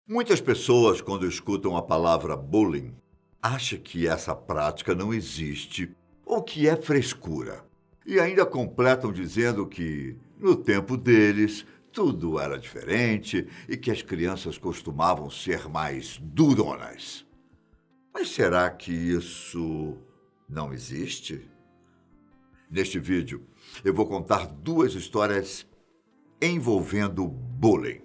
Muitas pessoas, quando escutam a palavra bullying, acham que essa prática não existe ou que é frescura. E ainda completam dizendo que, no tempo deles, tudo era diferente e que as crianças costumavam ser mais duronas. Mas será que isso não existe? Neste vídeo, eu vou contar duas histórias envolvendo bullying.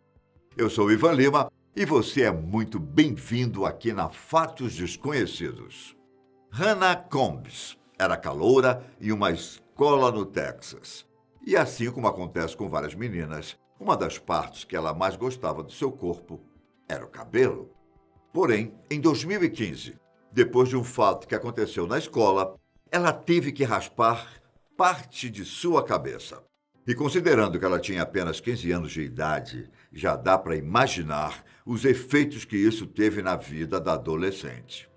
Eu sou Ivan Lima e você é muito bem-vindo aqui na Fatos Desconhecidos. Hannah Combs era caloura em uma escola no Texas. E assim como acontece com várias meninas, uma das partes que ela mais gostava do seu corpo era o cabelo. Porém, em 2015, depois de um fato que aconteceu na escola, ela teve que raspar parte de sua cabeça. E considerando que ela tinha apenas 15 anos de idade, já dá para imaginar os efeitos que isso teve na vida da adolescente.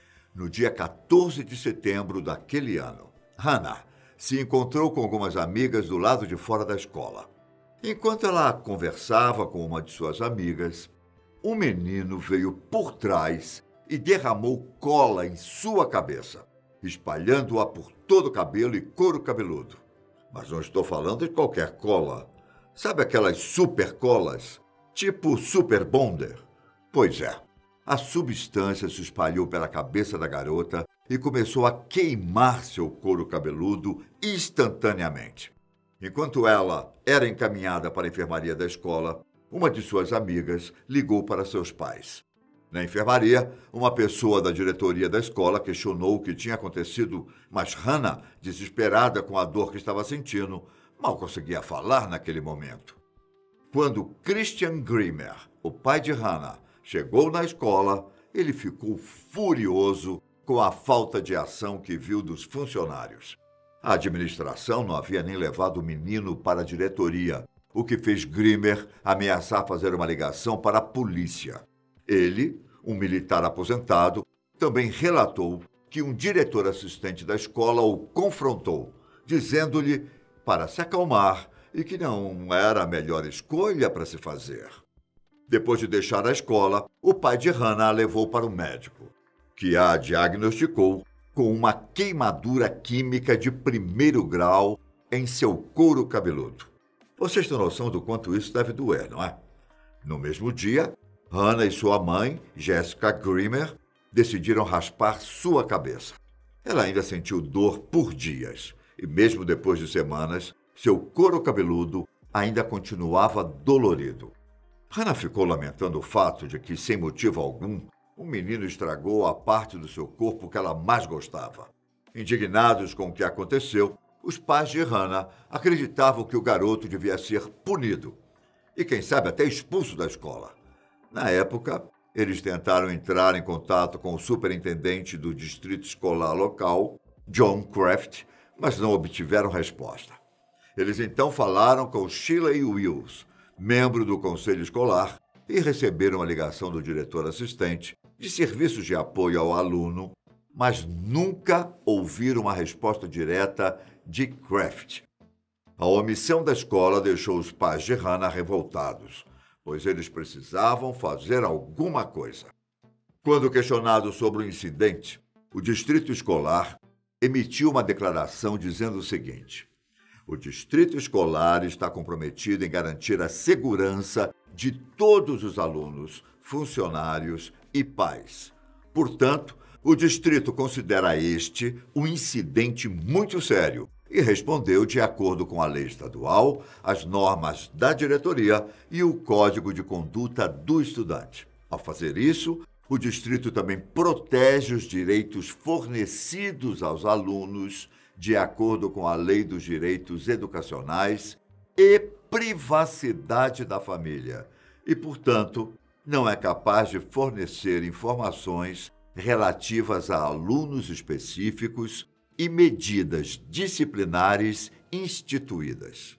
No dia 14 de setembro daquele ano, Hannah se encontrou com algumas amigas do lado de fora da escola. Enquanto ela conversava com uma de suas amigas, um menino veio por trás e derramou cola em sua cabeça, espalhando-a por todo o cabelo e couro cabeludo. Mas não estou falando de qualquer cola. Sabe aquelas super colas? Tipo Super Bonder? Pois é. A substância se espalhou pela cabeça da garota e começou a queimar seu couro cabeludo instantaneamente. Enquanto ela era encaminhada para a enfermaria da escola, uma de suas amigas ligou para seus pais. Na enfermaria, uma pessoa da diretoria da escola questionou o que tinha acontecido, mas Hannah, desesperada com a dor que estava sentindo, mal conseguia falar naquele momento. Quando Christian Grimmer, o pai de Hannah, chegou na escola, ele ficou furioso com a falta de ação que viu dos funcionários. A administração não havia nem levado o menino para a diretoria, o que fez Grimmer ameaçar fazer uma ligação para a polícia. Ele, um militar aposentado, também relatou que um diretor assistente da escola o confrontou, dizendo-lhe para se acalmar e que não era a melhor escolha para se fazer. Depois de deixar a escola, o pai de Hannah a levou para o médico, que a diagnosticou com uma queimadura química de 1º grau em seu couro cabeludo. Vocês têm noção do quanto isso deve doer, não é? No mesmo dia, Hannah e sua mãe, Jessica Grimmer, decidiram raspar sua cabeça. Ela ainda sentiu dor por dias e, mesmo depois de semanas, seu couro cabeludo ainda continuava dolorido. Hannah ficou lamentando o fato de que, sem motivo algum, o menino estragou a parte do seu corpo que ela mais gostava. Indignados com o que aconteceu, os pais de Hannah acreditavam que o garoto devia ser punido e, quem sabe, até expulso da escola. Na época, eles tentaram entrar em contato com o superintendente do distrito escolar local, John Kraft, mas não obtiveram resposta. Eles então falaram com Shirley Wills, membro do conselho escolar, e receberam a ligação do diretor assistente de serviços de apoio ao aluno, mas nunca ouviram uma resposta direta de Kraft. A omissão da escola deixou os pais de Hannah revoltados, pois eles precisavam fazer alguma coisa. Quando questionado sobre o incidente, o distrito escolar emitiu uma declaração dizendo o seguinte: o distrito escolar está comprometido em garantir a segurança de todos os alunos, funcionários e pais. Portanto, o distrito considera este um incidente muito sério e respondeu de acordo com a lei estadual, as normas da diretoria e o Código de Conduta do Estudante. Ao fazer isso, o distrito também protege os direitos fornecidos aos alunos de acordo com a Lei dos Direitos Educacionais e privacidade da família e, portanto, não é capaz de fornecer informações relativas a alunos específicos e medidas disciplinares instituídas.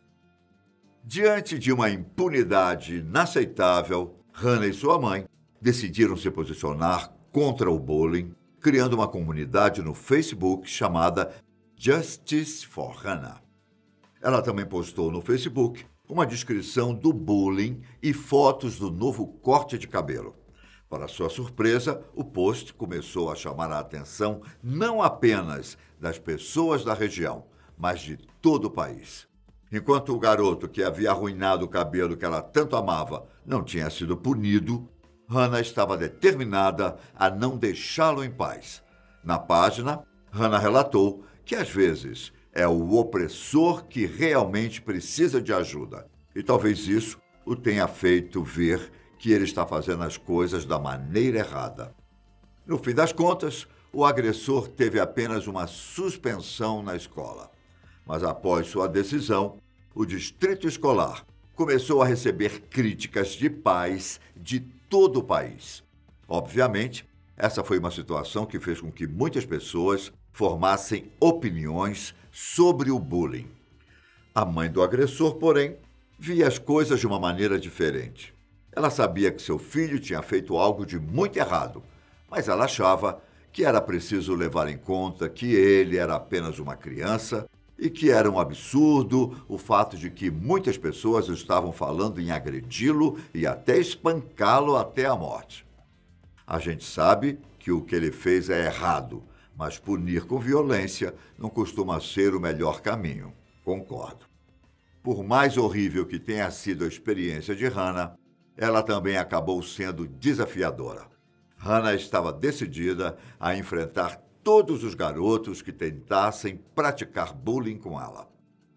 Diante de uma impunidade inaceitável, Hannah e sua mãe decidiram se posicionar contra o bullying, criando uma comunidade no Facebook chamada Justice for Hannah. Ela também postou no Facebook uma descrição do bullying e fotos do novo corte de cabelo. Para sua surpresa, o post começou a chamar a atenção não apenas das pessoas da região, mas de todo o país. Enquanto o garoto que havia arruinado o cabelo que ela tanto amava não tinha sido punido, Hannah estava determinada a não deixá-lo em paz. Na página, Hannah relatou que às vezes é o opressor que realmente precisa de ajuda. E talvez isso o tenha feito ver que ele está fazendo as coisas da maneira errada. No fim das contas, o agressor teve apenas uma suspensão na escola. Mas após sua decisão, o distrito escolar começou a receber críticas de pais de todo o país. Obviamente, essa foi uma situação que fez com que muitas pessoas formassem opiniões sobre o bullying. A mãe do agressor, porém, via as coisas de uma maneira diferente. Ela sabia que seu filho tinha feito algo de muito errado, mas ela achava que era preciso levar em conta que ele era apenas uma criança e que era um absurdo o fato de que muitas pessoas estavam falando em agredi-lo e até espancá-lo até a morte. A gente sabe que o que ele fez é errado, mas punir com violência não costuma ser o melhor caminho. Concordo. Por mais horrível que tenha sido a experiência de Hannah, ela também acabou sendo desafiadora. Hannah estava decidida a enfrentar todos os garotos que tentassem praticar bullying com ela.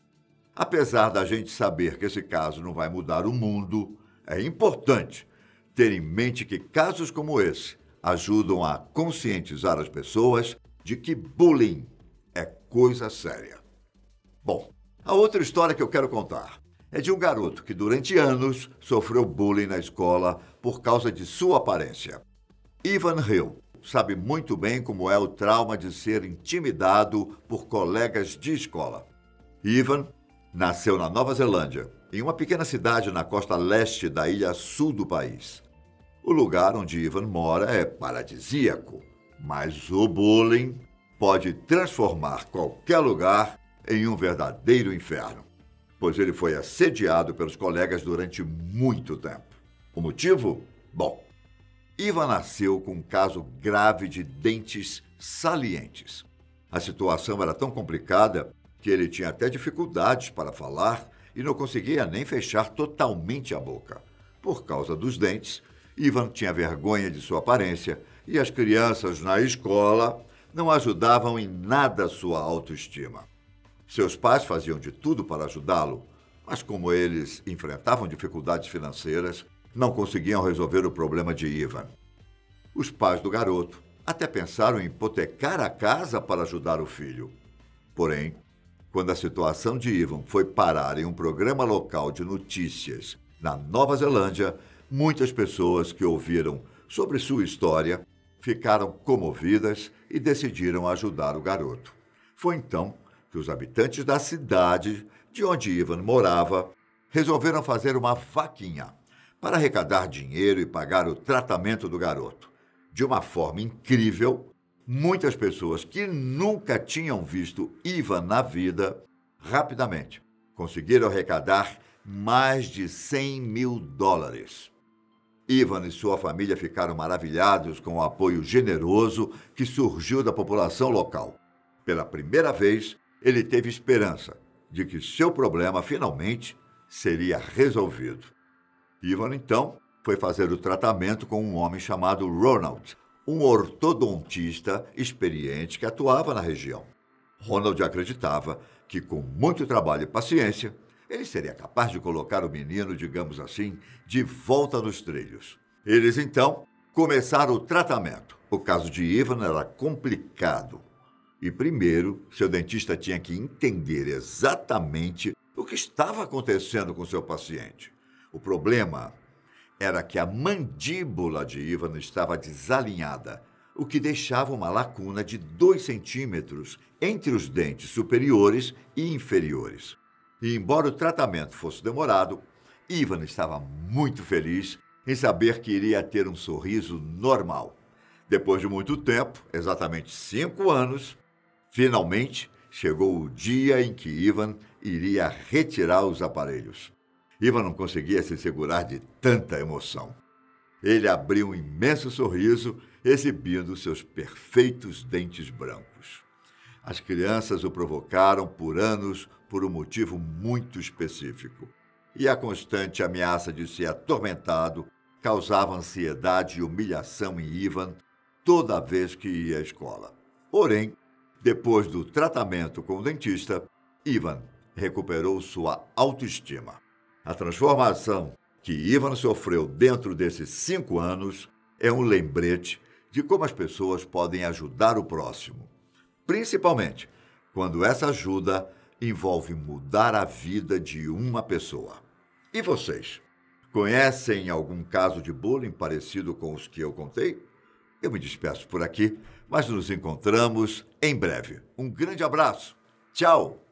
Apesar da gente saber que esse caso não vai mudar o mundo, é importante ter em mente que casos como esse ajudam a conscientizar as pessoas de que bullying é coisa séria. Bom, a outra história que eu quero contar é de um garoto que durante anos sofreu bullying na escola por causa de sua aparência. Ivan Hill sabe muito bem como é o trauma de ser intimidado por colegas de escola. Ivan nasceu na Nova Zelândia, em uma pequena cidade na costa leste da ilha sul do país. O lugar onde Ivan mora é paradisíaco, mas o bullying pode transformar qualquer lugar em um verdadeiro inferno, pois ele foi assediado pelos colegas durante muito tempo. O motivo? Bom, Ivan nasceu com um caso grave de dentes salientes. A situação era tão complicada que ele tinha até dificuldades para falar e não conseguia nem fechar totalmente a boca. Por causa dos dentes, Ivan tinha vergonha de sua aparência e as crianças na escola não ajudavam em nada sua autoestima. Seus pais faziam de tudo para ajudá-lo, mas como eles enfrentavam dificuldades financeiras, não conseguiam resolver o problema de Ivan. Os pais do garoto até pensaram em hipotecar a casa para ajudar o filho. Porém, quando a situação de Ivan foi parar em um programa local de notícias na Nova Zelândia, muitas pessoas que ouviram sobre sua história ficaram comovidas e decidiram ajudar o garoto. Foi então que os habitantes da cidade de onde Ivan morava resolveram fazer uma vaquinha para arrecadar dinheiro e pagar o tratamento do garoto. De uma forma incrível, muitas pessoas que nunca tinham visto Ivan na vida, rapidamente conseguiram arrecadar mais de $100.000. Ivan e sua família ficaram maravilhados com o apoio generoso que surgiu da população local. Pela primeira vez, ele teve esperança de que seu problema finalmente seria resolvido. Ivan, então, foi fazer o tratamento com um homem chamado Ronald, um ortodontista experiente que atuava na região. Ronald acreditava que, com muito trabalho e paciência, ele seria capaz de colocar o menino, digamos assim, de volta nos trilhos. Eles, então, começaram o tratamento. O caso de Ivan era complicado. E primeiro, seu dentista tinha que entender exatamente o que estava acontecendo com seu paciente. O problema era que a mandíbula de Ivan estava desalinhada, o que deixava uma lacuna de 2 centímetros entre os dentes superiores e inferiores. E embora o tratamento fosse demorado, Ivan estava muito feliz em saber que iria ter um sorriso normal. Depois de muito tempo, exatamente 5 anos, finalmente chegou o dia em que Ivan iria retirar os aparelhos. Ivan não conseguia se segurar de tanta emoção. Ele abriu um imenso sorriso, exibindo seus perfeitos dentes brancos. As crianças o provocaram por anos por um motivo muito específico. E a constante ameaça de ser atormentado causava ansiedade e humilhação em Ivan toda vez que ia à escola. Porém, depois do tratamento com o dentista, Ivan recuperou sua autoestima. A transformação que Ivan sofreu dentro desses 5 anos é um lembrete de como as pessoas podem ajudar o próximo, principalmente quando essa ajuda envolve mudar a vida de uma pessoa. E vocês? Conhecem algum caso de bullying parecido com os que eu contei? Eu me despeço por aqui, mas nos encontramos em breve. Um grande abraço. Tchau!